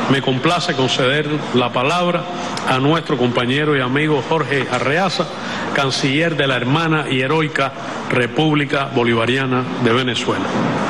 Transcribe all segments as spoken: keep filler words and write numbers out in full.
me complace conceder la palabra a nuestro compañero y amigo Jorge Arreaza, canciller de la hermana y heroica República Bolivariana de Venezuela.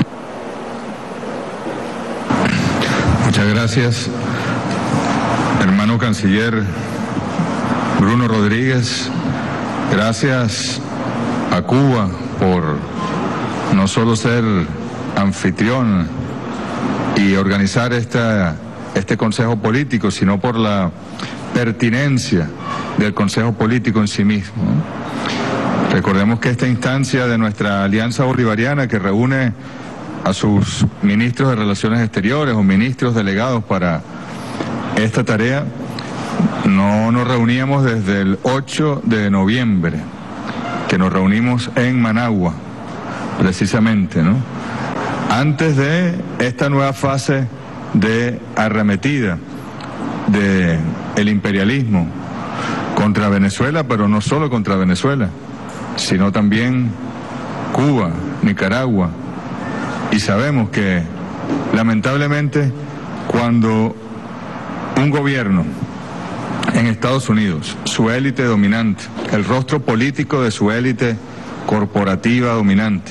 Muchas gracias, hermano canciller Bruno Rodríguez. Gracias a Cuba por no solo ser anfitrión y organizar esta, este Consejo Político, sino por la pertinencia del Consejo Político en sí mismo. Recordemos que esta instancia de nuestra Alianza Bolivariana, que reúne a sus ministros de Relaciones Exteriores o ministros delegados para esta tarea, no nos reuníamos desde el ocho de noviembre, que nos reunimos en Managua, precisamente, ¿no? Antes de esta nueva fase de arremetida del imperialismo contra Venezuela, pero no solo contra Venezuela, sino también Cuba, Nicaragua. Y sabemos que, lamentablemente, cuando un gobierno en Estados Unidos, su élite dominante, el rostro político de su élite corporativa dominante,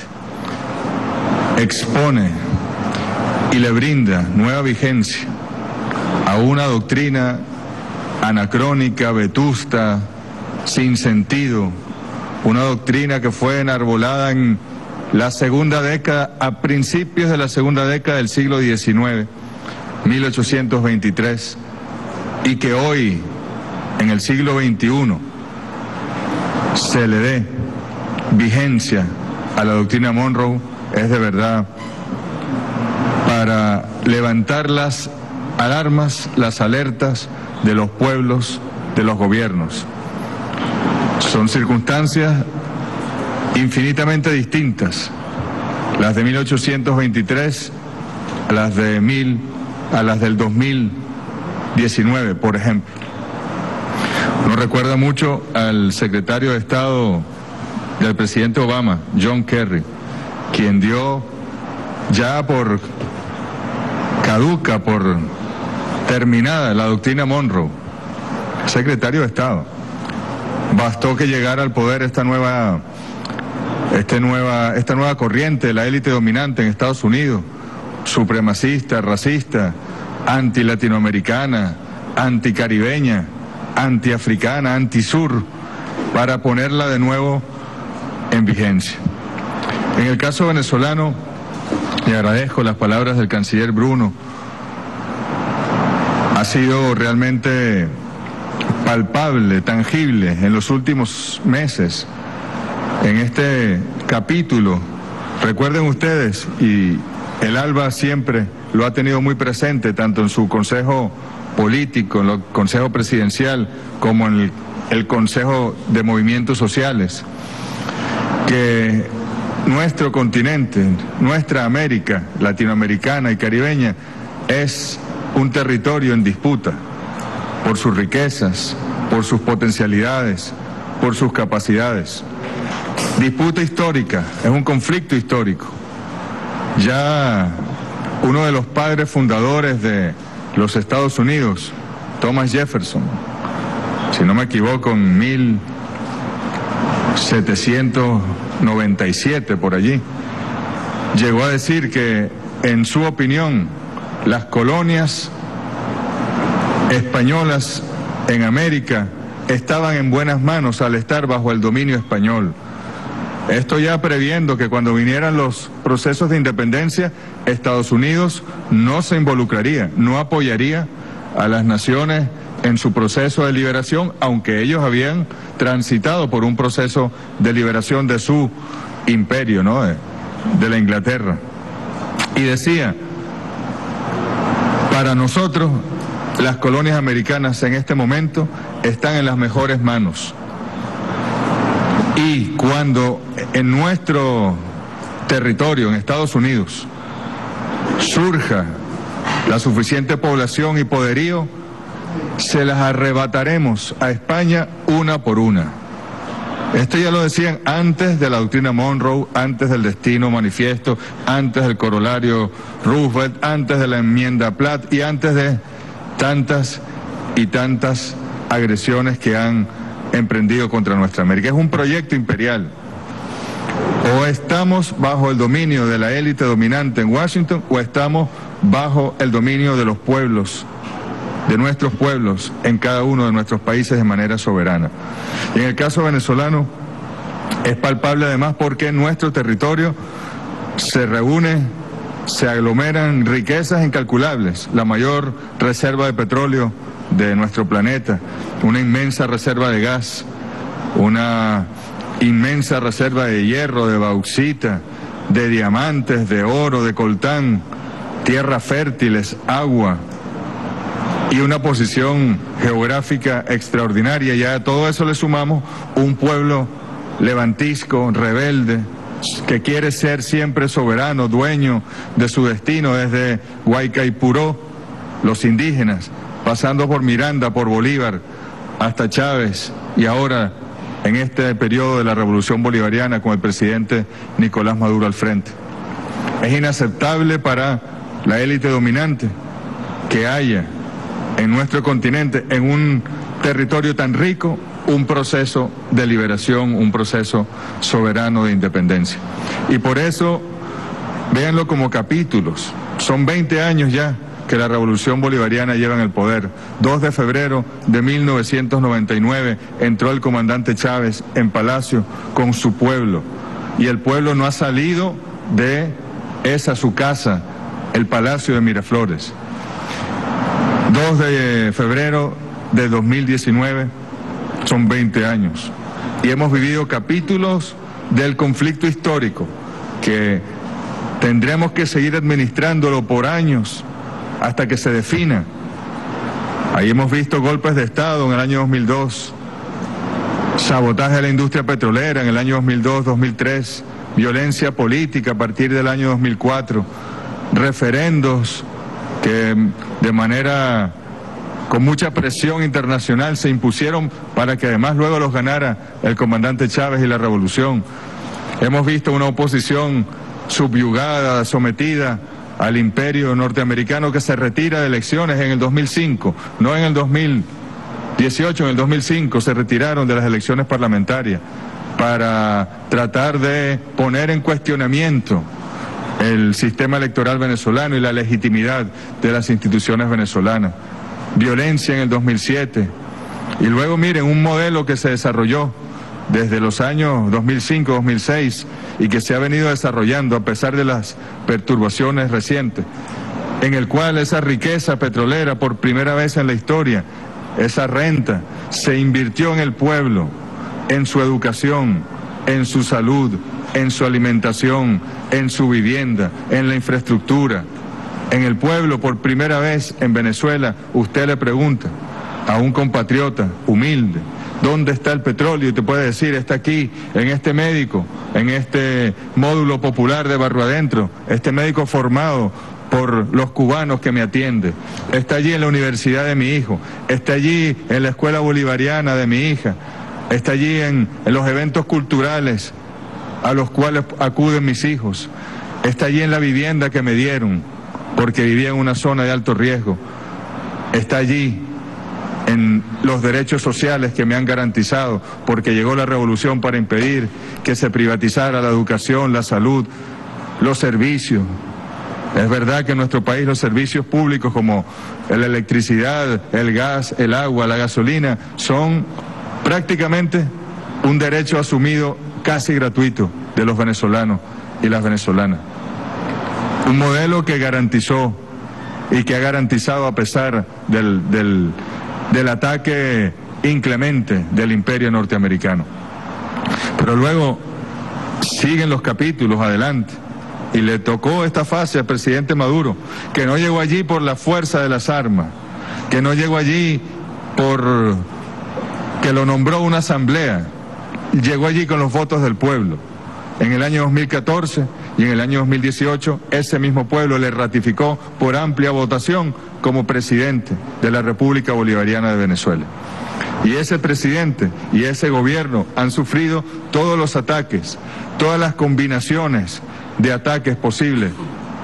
expone y le brinda nueva vigencia a una doctrina anacrónica, vetusta, sin sentido, una doctrina que fue enarbolada en la segunda década, a principios de la segunda década del siglo diecinueve, mil ochocientos veintitrés, y que hoy, en el siglo veintiuno, se le dé vigencia a la doctrina Monroe, es de verdad para levantar las alarmas, las alertas de los pueblos, de los gobiernos. Son circunstancias infinitamente distintas, las de mil ochocientos veintitrés a las de mil, a las del dos mil diecinueve, por ejemplo. Uno recuerda mucho al secretario de Estado del presidente Obama, John Kerry, quien dio ya por caduca, por terminada la doctrina Monroe, secretario de Estado. Bastó que llegara al poder esta nueva, este nueva, esta nueva corriente de la élite dominante en Estados Unidos, supremacista, racista, anti-latinoamericana, anticaribeña, antiafricana, antisur, para ponerla de nuevo en vigencia. En el caso venezolano, y agradezco las palabras del canciller Bruno, ha sido realmente palpable, tangible en los últimos meses, en este capítulo. Recuerden ustedes, y el ALBA siempre lo ha tenido muy presente, tanto en su consejo político, en el consejo presidencial, como en el, el consejo de movimientos sociales, que nuestro continente, nuestra América latinoamericana y caribeña, es un territorio en disputa por sus riquezas, por sus potencialidades, por sus capacidades. Disputa histórica, es un conflicto histórico. Ya uno de los padres fundadores de los Estados Unidos, Thomas Jefferson, si no me equivoco, en mil setecientos noventa y siete, por allí, llegó a decir que, en su opinión, las colonias españolas en América estaban en buenas manos al estar bajo el dominio español. Esto ya previendo que cuando vinieran los procesos de independencia, Estados Unidos no se involucraría, no apoyaría a las naciones en su proceso de liberación, aunque ellos habían transitado por un proceso de liberación de su imperio, ¿no?, de, de la Inglaterra. Y decía, para nosotros, las colonias americanas en este momento están en las mejores manos. Y cuando en nuestro territorio, en Estados Unidos, surja la suficiente población y poderío, se las arrebataremos a España una por una. Esto ya lo decían antes de la doctrina Monroe, antes del destino manifiesto, antes del corolario Roosevelt, antes de la enmienda Platt y antes de tantas y tantas agresiones que han emprendido contra nuestra América. Es un proyecto imperial. O estamos bajo el dominio de la élite dominante en Washington, o estamos bajo el dominio de los pueblos, de nuestros pueblos, en cada uno de nuestros países de manera soberana. Y en el caso venezolano es palpable además porque en nuestro territorio se reúne, se aglomeran riquezas incalculables, la mayor reserva de petróleo de nuestro planeta, una inmensa reserva de gas, una inmensa reserva de hierro, de bauxita, de diamantes, de oro, de coltán, tierras fértiles, agua y una posición geográfica extraordinaria. Y a todo eso le sumamos un pueblo levantisco, rebelde, que quiere ser siempre soberano, dueño de su destino, desde Guaycaipuró, los indígenas, pasando por Miranda, por Bolívar, hasta Chávez, y ahora en este periodo de la Revolución Bolivariana con el presidente Nicolás Maduro al frente. Es inaceptable para la élite dominante que haya en nuestro continente, en un territorio tan rico, un proceso de liberación, un proceso soberano de independencia. Y por eso, véanlo como capítulos. Son veinte años ya que la Revolución Bolivariana lleva en el poder. dos de febrero de mil novecientos noventa y nueve entró el comandante Chávez en Palacio con su pueblo. Y el pueblo no ha salido de esa su casa, el Palacio de Miraflores. dos de febrero de dos mil diecinueve, son veinte años. Y hemos vivido capítulos del conflicto histórico que tendremos que seguir administrándolo por años hasta que se defina. Ahí hemos visto golpes de Estado en el año dos mil dos, sabotaje de la industria petrolera en el año dos mil dos, dos mil tres, violencia política a partir del año dos mil cuatro, referendos que de manera con mucha presión internacional se impusieron para que además luego los ganara el comandante Chávez y la revolución. Hemos visto una oposición subyugada, sometida al imperio norteamericano, que se retira de elecciones en el dos mil cinco, no en el dos mil dieciocho, en el dos mil cinco se retiraron de las elecciones parlamentarias para tratar de poner en cuestionamiento el sistema electoral venezolano y la legitimidad de las instituciones venezolanas. Violencia en el dos mil siete, y luego miren un modelo que se desarrolló desde los años dos mil cinco, dos mil seis y que se ha venido desarrollando a pesar de las perturbaciones recientes, en el cual esa riqueza petrolera por primera vez en la historia, esa renta, se invirtió en el pueblo, en su educación, en su salud, en su alimentación, en su vivienda, en la infraestructura. En el pueblo, por primera vez en Venezuela, usted le pregunta a un compatriota humilde, ¿dónde está el petróleo? Y te puede decir, está aquí, en este médico, en este módulo popular de Barrio Adentro, este médico formado por los cubanos que me atiende, está allí en la universidad de mi hijo, está allí en la escuela bolivariana de mi hija, está allí en, en los eventos culturales a los cuales acuden mis hijos, está allí en la vivienda que me dieron, porque vivía en una zona de alto riesgo, está allí en los derechos sociales que me han garantizado, porque llegó la revolución para impedir que se privatizara la educación, la salud, los servicios. Es verdad que en nuestro país los servicios públicos como la electricidad, el gas, el agua, la gasolina, son prácticamente un derecho asumido casi gratuito de los venezolanos y las venezolanas. Un modelo que garantizó y que ha garantizado a pesar del, del, del ataque inclemente del imperio norteamericano. Pero luego siguen los capítulos adelante y le tocó esta fase al presidente Maduro, que no llegó allí por la fuerza de las armas, que no llegó allí por que lo nombró una asamblea, llegó allí con los votos del pueblo. En el año dos mil catorce y en el año dos mil dieciocho, ese mismo pueblo le ratificó por amplia votación como presidente de la República Bolivariana de Venezuela. Y ese presidente y ese gobierno han sufrido todos los ataques, todas las combinaciones de ataques posibles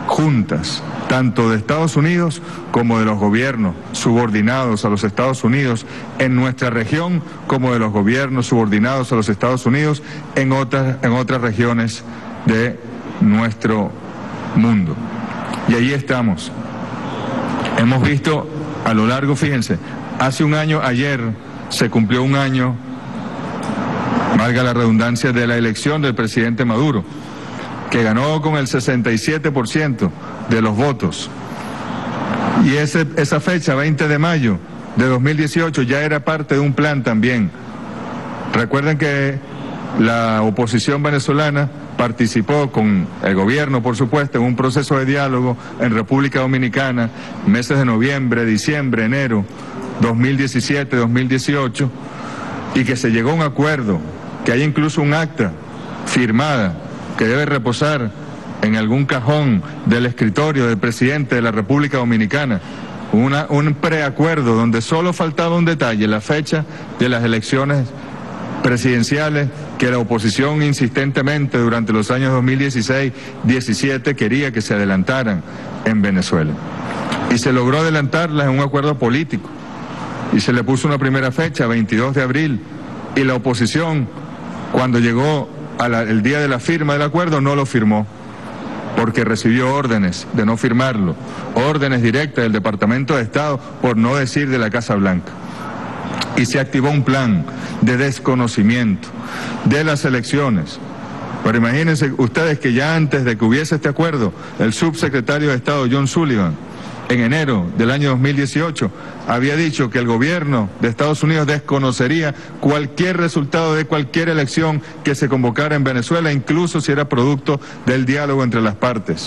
juntas, tanto de Estados Unidos como de los gobiernos subordinados a los Estados Unidos en nuestra región, como de los gobiernos subordinados a los Estados Unidos en otras, en otras regiones de nuestro mundo. Y ahí estamos. Hemos visto a lo largo, fíjense, hace un año, ayer, se cumplió un año, valga la redundancia, de la elección del presidente Maduro, que ganó con el sesenta y siete por ciento de los votos. Y ese, esa fecha, veinte de mayo de dos mil dieciocho, ya era parte de un plan también. Recuerden que la oposición venezolana participó con el gobierno, por supuesto, en un proceso de diálogo en República Dominicana, meses de noviembre, diciembre, enero, dos mil diecisiete, dos mil dieciocho, y que se llegó a un acuerdo, que hay incluso un acta firmada que debe reposar en algún cajón del escritorio del presidente de la República Dominicana, una, un preacuerdo donde solo faltaba un detalle, la fecha de las elecciones presidenciales que la oposición insistentemente durante los años dos mil dieciséis diecisiete quería que se adelantaran en Venezuela. Y se logró adelantarlas en un acuerdo político. Y se le puso una primera fecha, veintidós de abril, y la oposición, cuando llegó a la, el día de la firma del acuerdo, no lo firmó, porque recibió órdenes de no firmarlo, órdenes directas del Departamento de Estado, por no decir de la Casa Blanca. Y se activó un plan de desconocimiento de las elecciones. Pero imagínense ustedes que ya antes de que hubiese este acuerdo, el subsecretario de Estado John Sullivan, en enero del año dos mil dieciocho, había dicho que el gobierno de Estados Unidos desconocería cualquier resultado de cualquier elección que se convocara en Venezuela, incluso si era producto del diálogo entre las partes.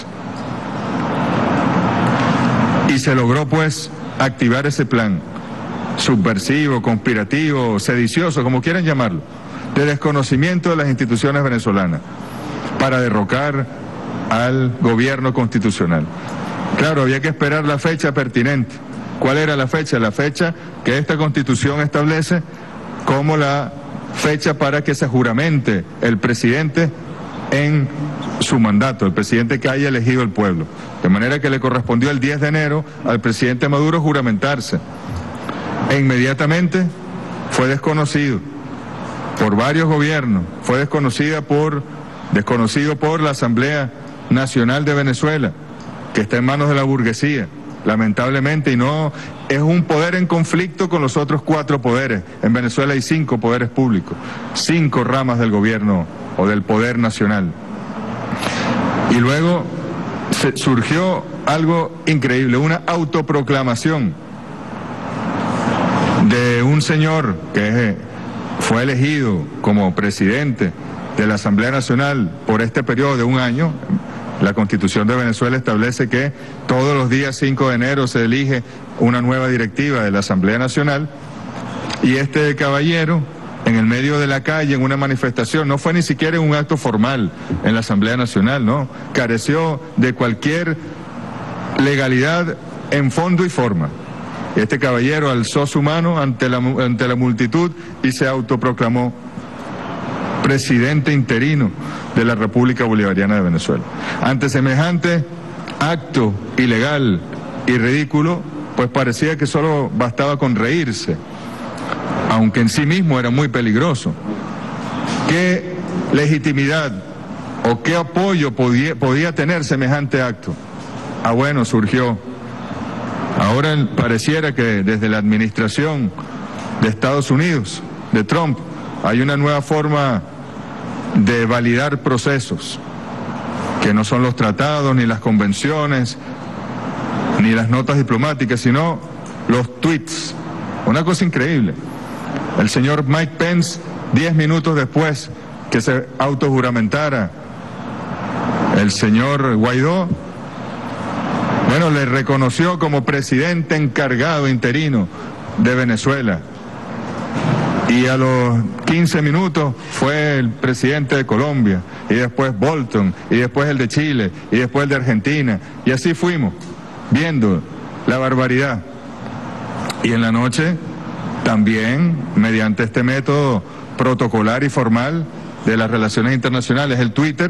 Y se logró pues activar ese plan subversivo, conspirativo, sedicioso, como quieran llamarlo, de desconocimiento de las instituciones venezolanas para derrocar al gobierno constitucional. Claro, había que esperar la fecha pertinente. ¿Cuál era la fecha? La fecha que esta Constitución establece como la fecha para que se juramente el presidente en su mandato, el presidente que haya elegido el pueblo. De manera que le correspondió el diez de enero al presidente Maduro juramentarse. E inmediatamente fue desconocido por varios gobiernos, fue desconocida por, desconocido por la Asamblea Nacional de Venezuela, que está en manos de la burguesía, lamentablemente, y no es un poder en conflicto con los otros cuatro poderes. En Venezuela hay cinco poderes públicos, cinco ramas del gobierno o del poder nacional. Y luego se, surgió algo increíble, una autoproclamación de un señor que fue elegido como presidente de la Asamblea Nacional por este periodo de un año. La Constitución de Venezuela establece que todos los días cinco de enero se elige una nueva directiva de la Asamblea Nacional, y este caballero, en el medio de la calle, en una manifestación, no fue ni siquiera en un acto formal en la Asamblea Nacional, no, careció de cualquier legalidad en fondo y forma. Este caballero alzó su mano ante la, ante la multitud y se autoproclamó presidente interino de la República Bolivariana de Venezuela. Ante semejante acto ilegal y ridículo, pues parecía que solo bastaba con reírse, aunque en sí mismo era muy peligroso. ¿Qué legitimidad o qué apoyo podía, podía tener semejante acto? Ah, bueno, surgió. Ahora pareciera que desde la administración de Estados Unidos, de Trump, hay una nueva forma de validar procesos, que no son los tratados, ni las convenciones, ni las notas diplomáticas, sino los tweets. Una cosa increíble. El señor Mike Pence, diez minutos después que se autojuramentara el señor Guaidó, bueno, le reconoció como presidente encargado interino de Venezuela. Y a los quince minutos fue el presidente de Colombia, y después Bolton, y después el de Chile, y después el de Argentina. Y así fuimos, viendo la barbaridad. Y en la noche, también, mediante este método protocolar y formal de las relaciones internacionales, el Twitter,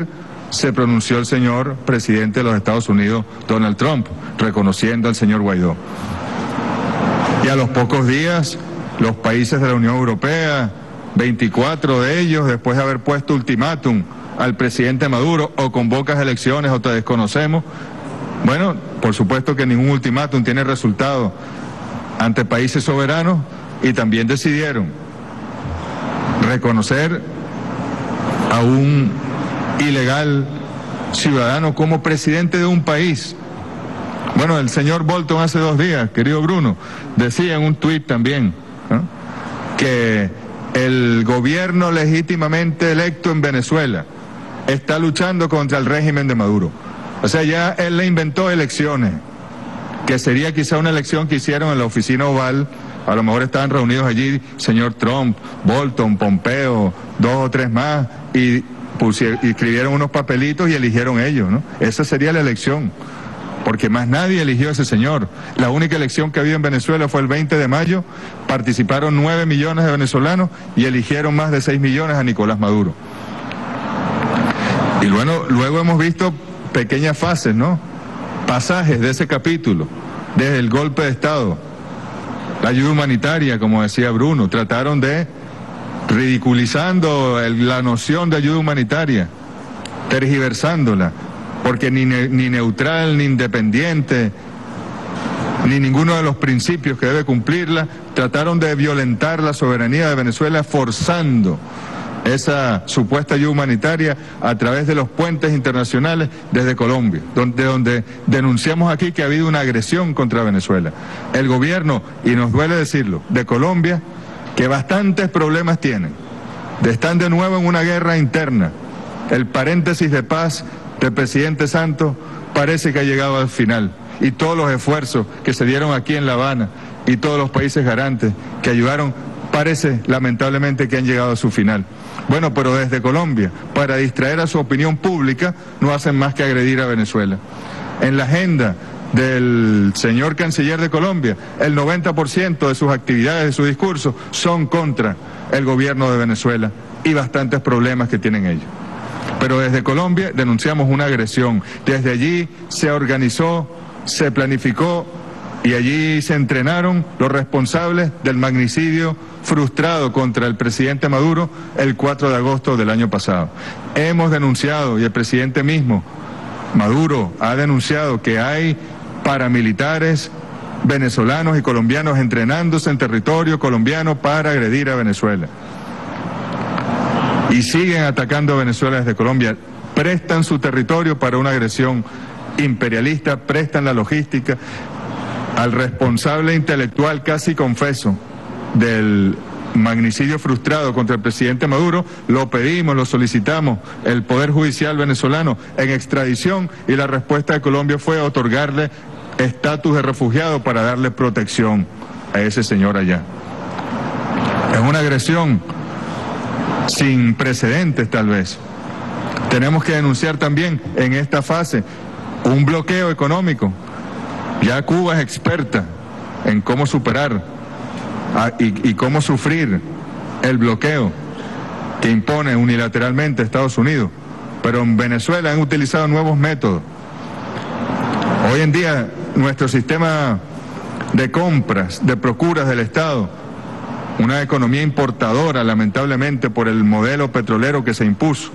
se pronunció el señor presidente de los Estados Unidos, Donald Trump, reconociendo al señor Guaidó. Y a los pocos días, los países de la Unión Europea, veinticuatro de ellos, después de haber puesto ultimátum al presidente Maduro, o convocas elecciones o te desconocemos, bueno, por supuesto que ningún ultimátum tiene resultado ante países soberanos, y también decidieron reconocer a un ilegal ciudadano como presidente de un país. Bueno, el señor Bolton hace dos días, querido Bruno, decía en un tuit también, ¿no?, que el gobierno legítimamente electo en Venezuela está luchando contra el régimen de Maduro. O sea, ya él le inventó elecciones, que sería quizá una elección que hicieron en la oficina Oval. A lo mejor estaban reunidos allí señor Trump, Bolton, Pompeo, dos o tres más, y pusieron, y escribieron unos papelitos y eligieron ellos, ¿no? Esa sería la elección, porque más nadie eligió a ese señor. La única elección que había en Venezuela fue el veinte de mayo, participaron nueve millones de venezolanos y eligieron más de seis millones a Nicolás Maduro. Y bueno, luego hemos visto pequeñas fases, ¿no?, pasajes de ese capítulo, desde el golpe de Estado, la ayuda humanitaria, como decía Bruno, trataron de, ridiculizando el, la noción de ayuda humanitaria, tergiversándola, porque ni, ne, ni neutral, ni independiente, ni ninguno de los principios que debe cumplirla, trataron de violentar la soberanía de Venezuela, forzando esa supuesta ayuda humanitaria a través de los puentes internacionales desde Colombia, donde, donde denunciamos aquí que ha habido una agresión contra Venezuela. El gobierno, y nos duele decirlo, de Colombia, que bastantes problemas tienen, están de nuevo en una guerra interna. El paréntesis de paz del presidente Santos parece que ha llegado al final, y todos los esfuerzos que se dieron aquí en La Habana y todos los países garantes que ayudaron, parece lamentablemente que han llegado a su final. Bueno, pero desde Colombia, para distraer a su opinión pública, no hacen más que agredir a Venezuela. En la agenda del señor canciller de Colombia, el noventa por ciento de sus actividades, de su discurso, son contra el gobierno de Venezuela y bastantes problemas que tienen ellos. Pero desde Colombia denunciamos una agresión. Desde allí se organizó, se planificó y allí se entrenaron los responsables del magnicidio frustrado contra el presidente Maduro el cuatro de agosto del año pasado. Hemos denunciado, y el presidente mismo, Maduro, ha denunciado que hay paramilitares venezolanos y colombianos entrenándose en territorio colombiano para agredir a Venezuela. Y siguen atacando a Venezuela desde Colombia. Prestan su territorio para una agresión imperialista, prestan la logística. Al responsable intelectual, casi confeso, del magnicidio frustrado contra el presidente Maduro, lo pedimos, lo solicitamos, el Poder Judicial venezolano en extradición, y la respuesta de Colombia fue otorgarle estatus de refugiado para darle protección a ese señor allá. Es una agresión sin precedentes, tal vez. Tenemos que denunciar también en esta fase un bloqueo económico. Ya Cuba es experta en cómo superar a, y, y cómo sufrir el bloqueo que impone unilateralmente Estados Unidos, pero en Venezuela han utilizado nuevos métodos. Hoy en día nuestro sistema de compras, de procuras del Estado, una economía importadora lamentablemente por el modelo petrolero que se impuso,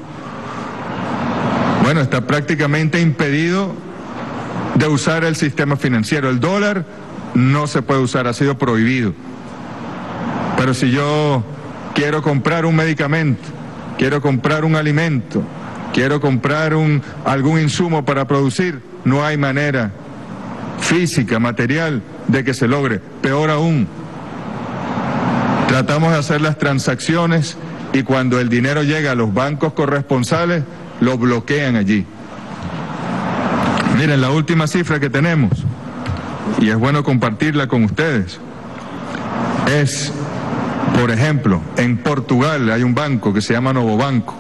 bueno, está prácticamente impedido de usar el sistema financiero. El dólar no se puede usar, ha sido prohibido. Pero si yo quiero comprar un medicamento, quiero comprar un alimento, quiero comprar un, algún insumo para producir, no hay manera física, material, de que se logre. Peor aún, tratamos de hacer las transacciones y cuando el dinero llega a los bancos corresponsales, lo bloquean allí. Miren, la última cifra que tenemos, y es bueno compartirla con ustedes, es, por ejemplo, en Portugal hay un banco que se llama Novo Banco,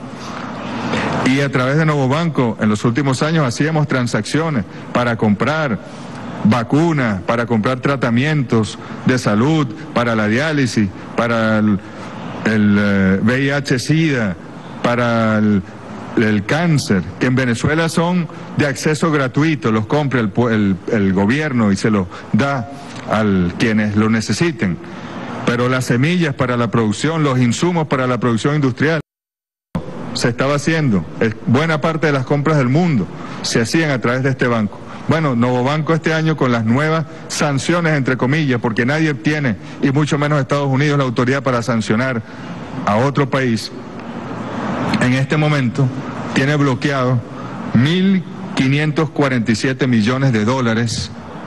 y a través de Novo Banco en los últimos años hacíamos transacciones para comprar vacunas, para comprar tratamientos de salud, para la diálisis, para el, el uh, V I H SIDA, para el el cáncer, que en Venezuela son de acceso gratuito, los compra el, el, el gobierno y se los da a quienes lo necesiten. Pero las semillas para la producción, los insumos para la producción industrial, se estaba haciendo. Buena parte de las compras del mundo se hacían a través de este banco. Bueno, Novobanco este año con las nuevas sanciones, entre comillas, porque nadie tiene, y mucho menos Estados Unidos, la autoridad para sancionar a otro país, en este momento tiene bloqueado mil quinientos cuarenta y siete millones de dólares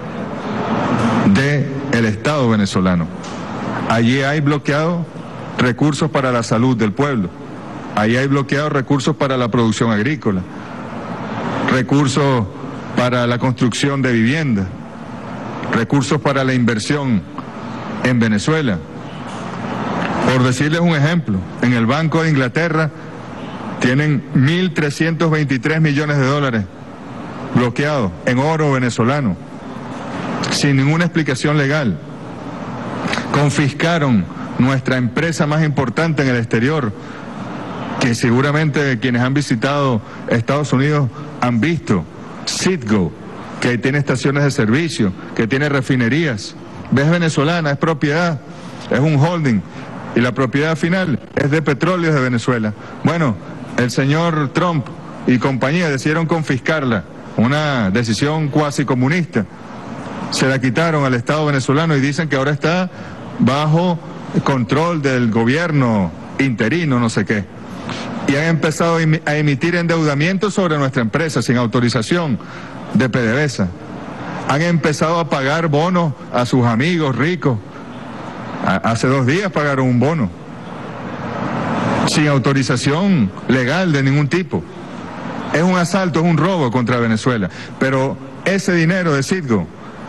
del Estado venezolano. Allí hay bloqueado recursos para la salud del pueblo, allí hay bloqueado recursos para la producción agrícola, recursos para la construcción de viviendas, recursos para la inversión en Venezuela. Por decirles un ejemplo, en el Banco de Inglaterra tienen mil trescientos veintitrés millones de dólares bloqueados en oro venezolano, sin ninguna explicación legal. Confiscaron nuestra empresa más importante en el exterior, que seguramente quienes han visitado Estados Unidos han visto, Citgo, que tiene estaciones de servicio, que tiene refinerías. Es venezolana, es propiedad, es un holding, y la propiedad final es de Petróleos de Venezuela. Bueno, el señor Trump y compañía decidieron confiscarla, una decisión cuasi comunista. Se la quitaron al Estado venezolano y dicen que ahora está bajo control del gobierno interino, no sé qué. Y han empezado a emitir endeudamiento sobre nuestra empresa sin autorización de PDVSA. Han empezado a pagar bonos a sus amigos ricos. Hace dos días pagaron un bono sin autorización legal de ningún tipo. Es un asalto, es un robo contra Venezuela. Pero ese dinero de Citgo,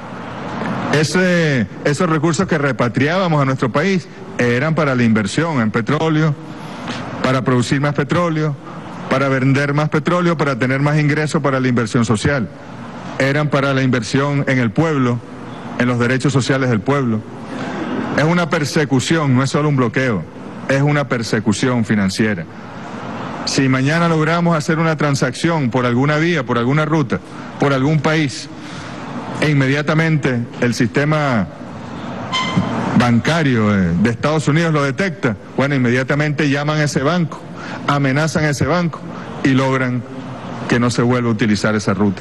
ese, esos recursos que repatriábamos a nuestro país, eran para la inversión en petróleo, para producir más petróleo, para vender más petróleo, para tener más ingresos para la inversión social. Eran para la inversión en el pueblo, en los derechos sociales del pueblo. Es una persecución, no es solo un bloqueo, es una persecución financiera. Si mañana logramos hacer una transacción por alguna vía, por alguna ruta, por algún país, e inmediatamente el sistema bancario de Estados Unidos lo detecta, bueno, inmediatamente llaman a ese banco, amenazan a ese banco y logran que no se vuelva a utilizar esa ruta.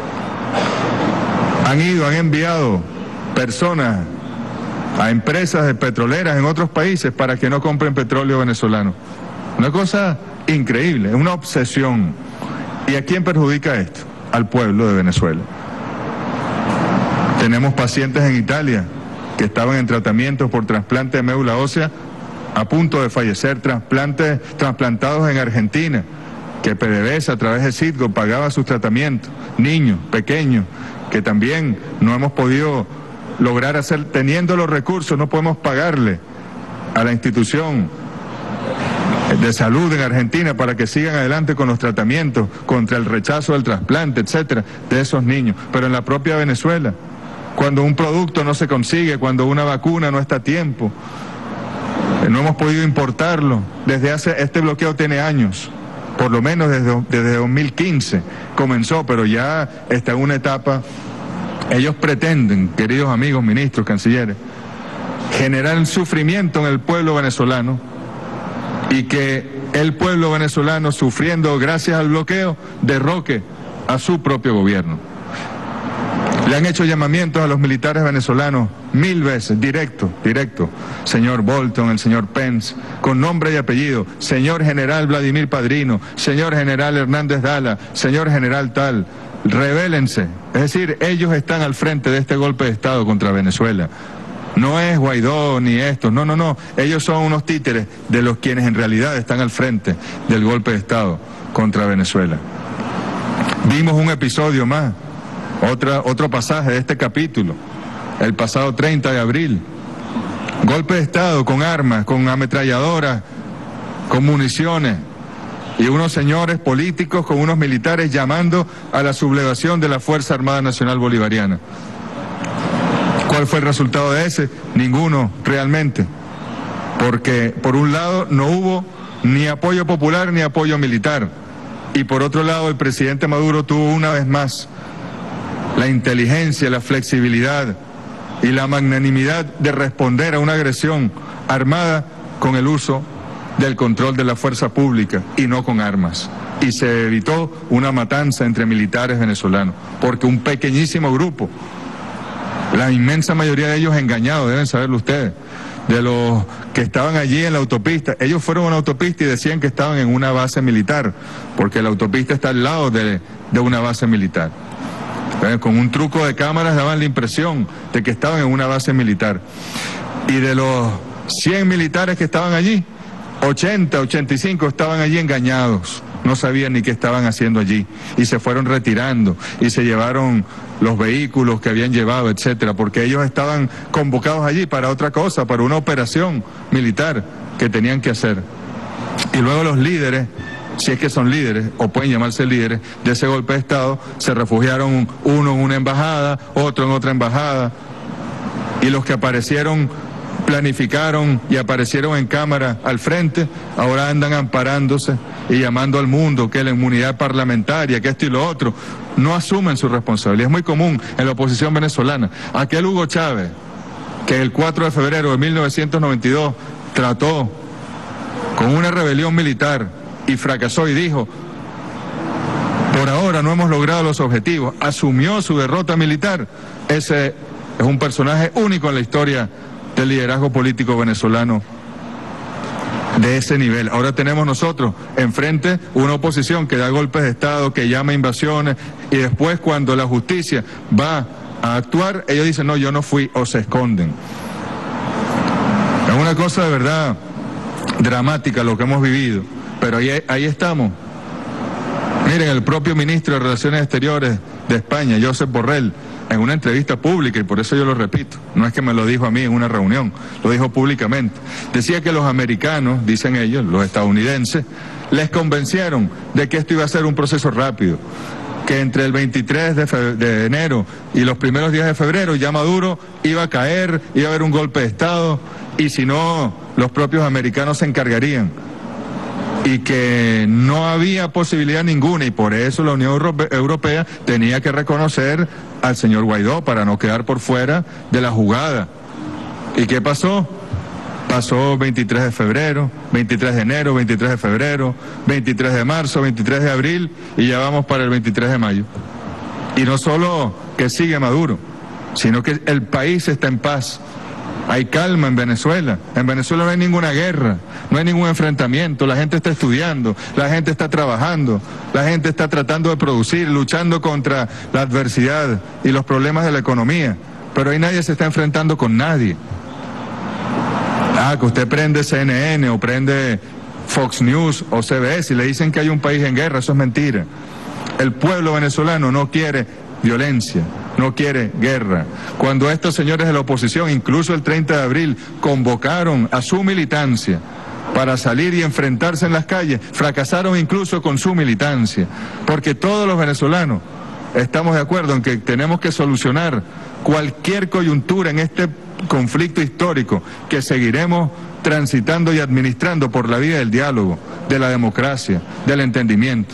Han ido, han enviado personas a empresas de petroleras en otros países para que no compren petróleo venezolano. Una cosa increíble, es una obsesión. ¿Y a quién perjudica esto? Al pueblo de Venezuela. Tenemos pacientes en Italia que estaban en tratamientos por trasplante de médula ósea a punto de fallecer, trasplantes, trasplantados en Argentina, que PDVSA a través de Citgo pagaba sus tratamientos, niños, pequeños, que también no hemos podido lograr hacer, teniendo los recursos, no podemos pagarle a la institución de salud en Argentina para que sigan adelante con los tratamientos contra el rechazo del trasplante, etcétera, de esos niños. Pero en la propia Venezuela, cuando un producto no se consigue, cuando una vacuna no está a tiempo, no hemos podido importarlo. Desde hace, este bloqueo tiene años, por lo menos desde, desde dos mil quince comenzó, pero ya está en una etapa. Ellos pretenden, queridos amigos ministros, cancilleres, generar sufrimiento en el pueblo venezolano y que el pueblo venezolano, sufriendo gracias al bloqueo, derroque a su propio gobierno. Le han hecho llamamientos a los militares venezolanos mil veces, directo, directo. Señor Bolton, el señor Pence, con nombre y apellido. Señor general Vladimir Padrino, señor general Hernández Dala, señor general tal. Rebélense. Es decir, ellos están al frente de este golpe de Estado contra Venezuela. No es Guaidó ni estos, no, no, no. Ellos son unos títeres de los quienes en realidad están al frente del golpe de Estado contra Venezuela. Vimos un episodio más, otra, otro pasaje de este capítulo, el pasado treinta de abril. Golpe de Estado con armas, con ametralladoras, con municiones. Y unos señores políticos con unos militares llamando a la sublevación de la Fuerza Armada Nacional Bolivariana. ¿Cuál fue el resultado de ese? Ninguno, realmente. Porque, por un lado, no hubo ni apoyo popular ni apoyo militar. Y por otro lado, el presidente Maduro tuvo una vez más la inteligencia, la flexibilidad y la magnanimidad de responder a una agresión armada con el uso del control de la fuerza pública y no con armas. Y se evitó una matanza entre militares venezolanos, porque un pequeñísimo grupo, la inmensa mayoría de ellos engañados, deben saberlo ustedes, de los que estaban allí en la autopista, ellos fueron a una autopista y decían que estaban en una base militar, porque la autopista está al lado de, de una base militar. Entonces, con un truco de cámaras daban la impresión de que estaban en una base militar. Y de los cien militares que estaban allí, ochenta, ochenta y cinco estaban allí engañados, no sabían ni qué estaban haciendo allí, y se fueron retirando, y se llevaron los vehículos que habían llevado, etcétera, porque ellos estaban convocados allí para otra cosa, para una operación militar que tenían que hacer. Y luego los líderes, si es que son líderes, o pueden llamarse líderes, de ese golpe de Estado, se refugiaron uno en una embajada, otro en otra embajada, y los que aparecieron, planificaron y aparecieron en cámara al frente, ahora andan amparándose y llamando al mundo que la inmunidad parlamentaria, que esto y lo otro, no asumen su responsabilidad. Es muy común en la oposición venezolana. Aquel Hugo Chávez, que el cuatro de febrero de mil novecientos noventa y dos trató con una rebelión militar y fracasó y dijo, por ahora no hemos logrado los objetivos, asumió su derrota militar. Ese es un personaje único en la historia del liderazgo político venezolano de ese nivel. Ahora tenemos nosotros enfrente una oposición que da golpes de Estado, que llama invasiones, y después cuando la justicia va a actuar, ellos dicen, no, yo no fui, o se esconden. Es una cosa de verdad dramática lo que hemos vivido, pero ahí, ahí estamos. Miren, el propio ministro de Relaciones Exteriores de España, Josep Borrell, en una entrevista pública, y por eso yo lo repito, no es que me lo dijo a mí en una reunión, lo dijo públicamente, decía que los americanos, dicen ellos, los estadounidenses, les convencieron de que esto iba a ser un proceso rápido, que entre el veintitrés de, fe de enero y los primeros días de febrero ya Maduro iba a caer, iba a haber un golpe de Estado, y si no, los propios americanos se encargarían, y que no había posibilidad ninguna, y por eso la Unión Europea tenía que reconocer al señor Guaidó para no quedar por fuera de la jugada. ¿Y qué pasó? Pasó veintitrés de febrero, veintitrés de enero, veintitrés de febrero, veintitrés de marzo, veintitrés de abril, y ya vamos para el veintitrés de mayo. Y no solo que sigue Maduro, sino que el país está en paz. Hay calma en Venezuela. En Venezuela no hay ninguna guerra, no hay ningún enfrentamiento. La gente está estudiando, la gente está trabajando, la gente está tratando de producir, luchando contra la adversidad y los problemas de la economía. Pero ahí nadie se está enfrentando con nadie. Ah, que usted prende C N N o prende Fox News o C B S y le dicen que hay un país en guerra, eso es mentira. El pueblo venezolano no quiere violencia, no quiere guerra. Cuando estos señores de la oposición, incluso el treinta de abril, convocaron a su militancia para salir y enfrentarse en las calles, fracasaron incluso con su militancia, porque todos los venezolanos estamos de acuerdo en que tenemos que solucionar cualquier coyuntura en este conflicto histórico que seguiremos transitando y administrando por la vía del diálogo, de la democracia, del entendimiento.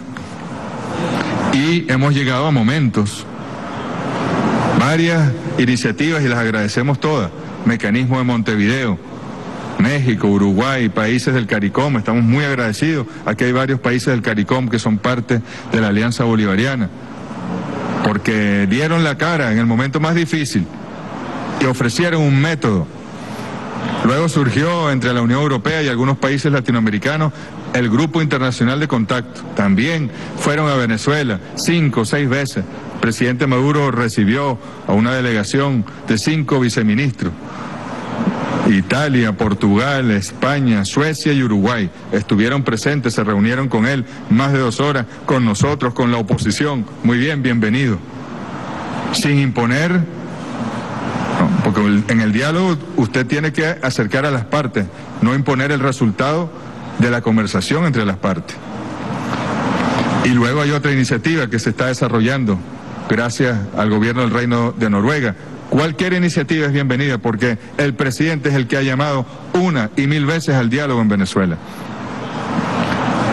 Y hemos llegado a momentos, varias iniciativas, y las agradecemos todas. Mecanismo de Montevideo, México, Uruguay, países del CARICOM, estamos muy agradecidos. Aquí hay varios países del CARICOM que son parte de la Alianza Bolivariana, porque dieron la cara en el momento más difícil y ofrecieron un método. Luego surgió entre la Unión Europea y algunos países latinoamericanos el Grupo Internacional de Contacto. También fueron a Venezuela cinco o seis veces. El presidente Maduro recibió a una delegación de cinco viceministros. Italia, Portugal, España, Suecia y Uruguay estuvieron presentes, se reunieron con él más de dos horas, con nosotros, con la oposición. Muy bien, bienvenido. Sin imponer, no, porque en el diálogo usted tiene que acercar a las partes, no imponer el resultado de la conversación entre las partes. Y luego hay otra iniciativa que se está desarrollando gracias al gobierno del Reino de Noruega. Cualquier iniciativa es bienvenida porque el presidente es el que ha llamado una y mil veces al diálogo en Venezuela.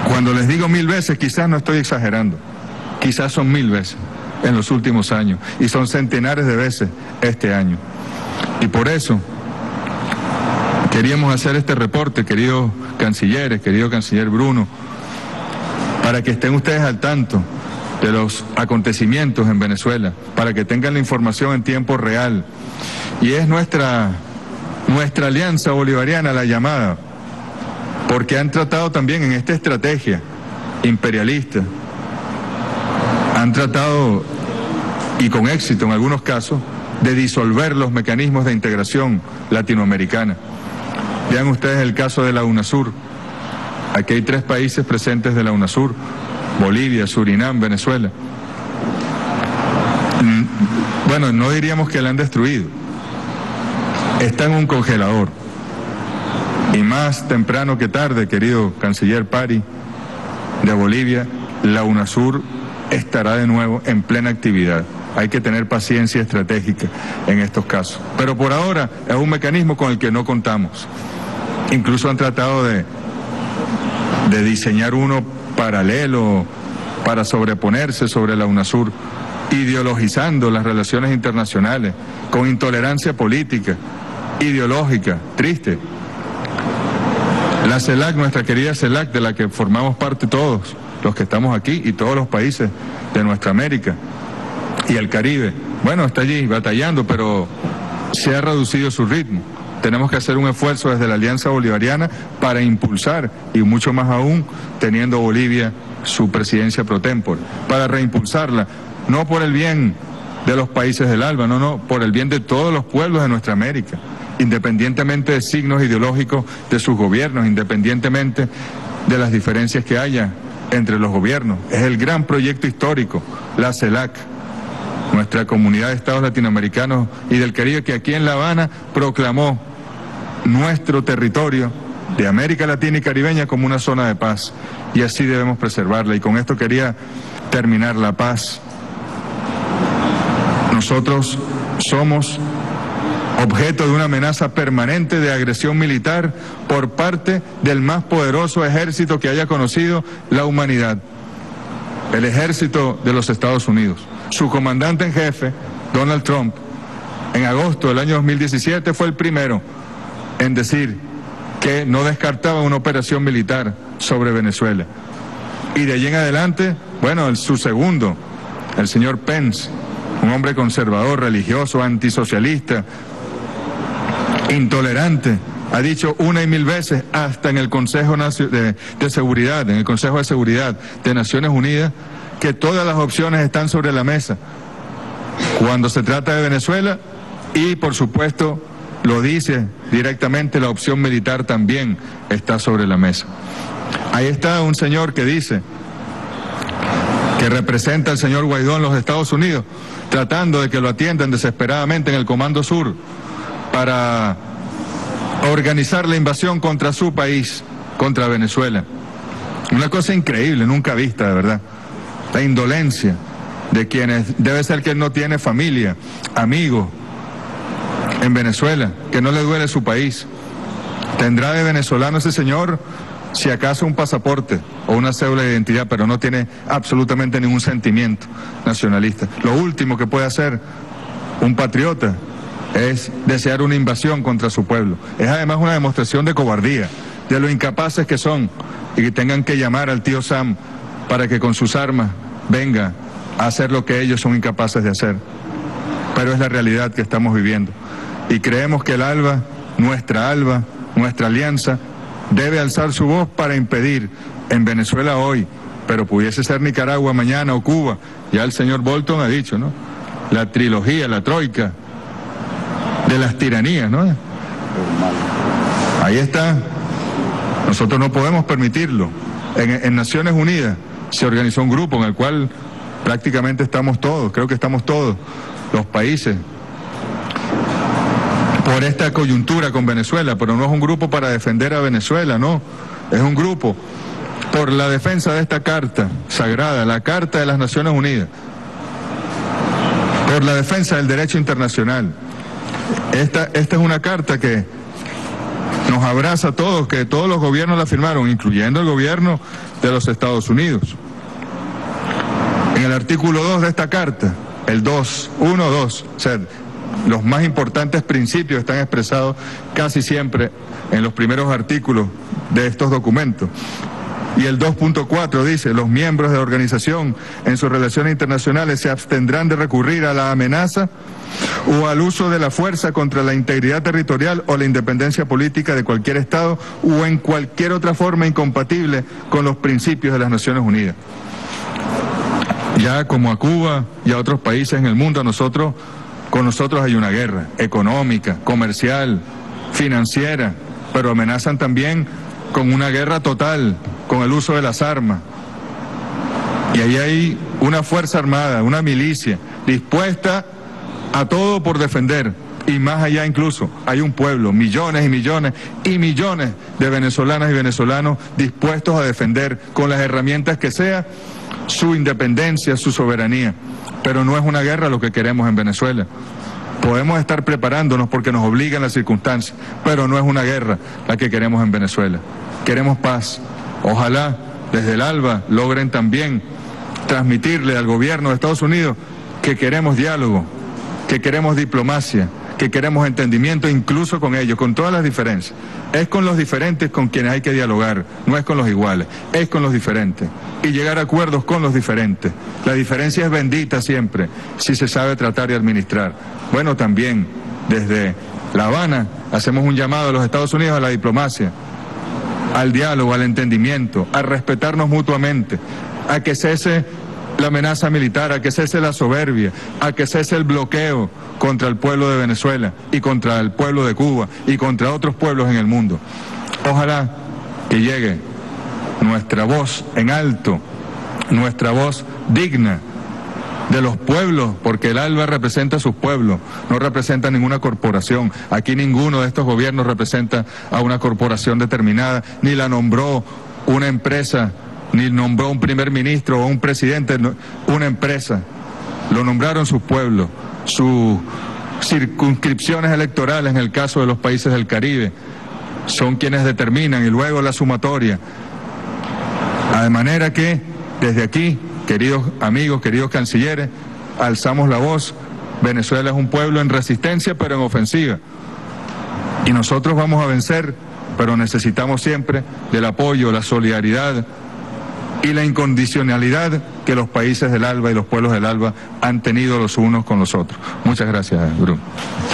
Cuando les digo mil veces, quizás no estoy exagerando, quizás son mil veces en los últimos años, y son centenares de veces este año. Y por eso queríamos hacer este reporte, queridos cancilleres, querido canciller Bruno, para que estén ustedes al tanto de los acontecimientos en Venezuela, para que tengan la información en tiempo real. Y es nuestra, nuestra alianza bolivariana la llamada, porque han tratado también en esta estrategia imperialista, han tratado, y con éxito en algunos casos, de disolver los mecanismos de integración latinoamericana. Vean ustedes el caso de la UNASUR. Aquí hay tres países presentes de la UNASUR: Bolivia, Surinam, Venezuela. Bueno, no diríamos que la han destruido. Está en un congelador. Y más temprano que tarde, querido canciller Pari, de Bolivia, la UNASUR estará de nuevo en plena actividad. Hay que tener paciencia estratégica en estos casos. Pero por ahora es un mecanismo con el que no contamos. Incluso han tratado de, de diseñar uno paralelo para sobreponerse sobre la UNASUR, ideologizando las relaciones internacionales, con intolerancia política, ideológica, triste. La CELAC, nuestra querida CELAC, de la que formamos parte todos los que estamos aquí y todos los países de nuestra América y el Caribe, bueno, está allí batallando, pero se ha reducido su ritmo. Tenemos que hacer un esfuerzo desde la Alianza Bolivariana para impulsar, y mucho más aún teniendo Bolivia su presidencia pro tempore, para reimpulsarla, no por el bien de los países del ALBA, no, no, por el bien de todos los pueblos de nuestra América, independientemente de signos ideológicos de sus gobiernos, independientemente de las diferencias que haya entre los gobiernos. Es el gran proyecto histórico, la CELAC, nuestra comunidad de estados latinoamericanos y del Caribe, que aquí en La Habana proclamó nuestro territorio de América Latina y Caribeña como una zona de paz, y así debemos preservarla. Y con esto quería terminar: la paz. Nosotros somos objeto de una amenaza permanente de agresión militar por parte del más poderoso ejército que haya conocido la humanidad, el ejército de los Estados Unidos. Su comandante en jefe, Donald Trump, en agosto del año dos mil diecisiete fue el primero en decir que no descartaba una operación militar sobre Venezuela. Y de allí en adelante, bueno, el, su segundo, el señor Pence, un hombre conservador, religioso, antisocialista, intolerante, ha dicho una y mil veces, hasta en el Consejo de, de Seguridad, en el Consejo de Seguridad de Naciones Unidas, que todas las opciones están sobre la mesa cuando se trata de Venezuela, y por supuesto lo dice directamente, la opción militar también está sobre la mesa. Ahí está un señor que dice que representa al señor Guaidó en los Estados Unidos, tratando de que lo atiendan desesperadamente en el Comando Sur para organizar la invasión contra su país, contra Venezuela. Una cosa increíble, nunca vista, de verdad. La indolencia de quienes, debe ser que él no tiene familia, amigos en Venezuela, que no le duele su país. Tendrá de venezolano ese señor, si acaso, un pasaporte o una cédula de identidad, pero no tiene absolutamente ningún sentimiento nacionalista. Lo último que puede hacer un patriota es desear una invasión contra su pueblo. Es además una demostración de cobardía, de lo incapaces que son, y que tengan que llamar al tío Sam para que con sus armas venga a hacer lo que ellos son incapaces de hacer. Pero es la realidad que estamos viviendo. Y creemos que el ALBA, nuestra ALBA, nuestra alianza, debe alzar su voz para impedir en Venezuela hoy, pero pudiese ser Nicaragua mañana o Cuba. Ya el señor Bolton ha dicho, ¿no? La trilogía, la troika de las tiranías, ¿no? Ahí está. Nosotros no podemos permitirlo. En, en Naciones Unidas se organizó un grupo en el cual prácticamente estamos todos, creo que estamos todos los países, por esta coyuntura con Venezuela, pero no es un grupo para defender a Venezuela, no, es un grupo por la defensa de esta carta sagrada, la Carta de las Naciones Unidas, por la defensa del derecho internacional. Esta, esta es una carta que nos abraza a todos, que todos los gobiernos la firmaron, incluyendo el gobierno de los Estados Unidos. En el artículo dos de esta carta, el dos, uno, dos, o sea, los más importantes principios están expresados casi siempre en los primeros artículos de estos documentos. Y el dos punto cuatro dice, los miembros de la organización en sus relaciones internacionales se abstendrán de recurrir a la amenaza o al uso de la fuerza contra la integridad territorial o la independencia política de cualquier Estado o en cualquier otra forma incompatible con los principios de las Naciones Unidas. Ya como a Cuba y a otros países en el mundo, a nosotros, con nosotros hay una guerra económica, comercial, financiera, pero amenazan también con una guerra total, con el uso de las armas. Y ahí hay una fuerza armada, una milicia, dispuesta a todo por defender. Y más allá incluso, hay un pueblo, millones y millones y millones de venezolanas y venezolanos dispuestos a defender con las herramientas que sea su independencia, su soberanía. Pero no es una guerra lo que queremos en Venezuela. Podemos estar preparándonos porque nos obligan las circunstancias, pero no es una guerra la que queremos en Venezuela. Queremos paz. Ojalá desde el ALBA logren también transmitirle al gobierno de Estados Unidos que queremos diálogo, que queremos diplomacia, que queremos entendimiento incluso con ellos, con todas las diferencias. Es con los diferentes con quienes hay que dialogar, no es con los iguales, es con los diferentes. Y llegar a acuerdos con los diferentes. La diferencia es bendita siempre, si se sabe tratar y administrar. Bueno, también desde La Habana hacemos un llamado a los Estados Unidos a la diplomacia, al diálogo, al entendimiento, a respetarnos mutuamente, a que cese la amenaza militar, a que cese la soberbia, a que cese el bloqueo contra el pueblo de Venezuela y contra el pueblo de Cuba y contra otros pueblos en el mundo. Ojalá que llegue nuestra voz en alto, nuestra voz digna de los pueblos, porque el ALBA representa a sus pueblos, no representa a ninguna corporación. Aquí ninguno de estos gobiernos representa a una corporación determinada, ni la nombró una empresa, ni nombró un primer ministro o un presidente, una empresa. Lo nombraron sus pueblos, sus circunscripciones electorales en el caso de los países del Caribe. Son quienes determinan y luego la sumatoria. De manera que desde aquí, queridos amigos, queridos cancilleres, alzamos la voz. Venezuela es un pueblo en resistencia pero en ofensiva. Y nosotros vamos a vencer, pero necesitamos siempre del apoyo, la solidaridad y la incondicionalidad que los países del ALBA y los pueblos del ALBA han tenido los unos con los otros. Muchas gracias, Bruno.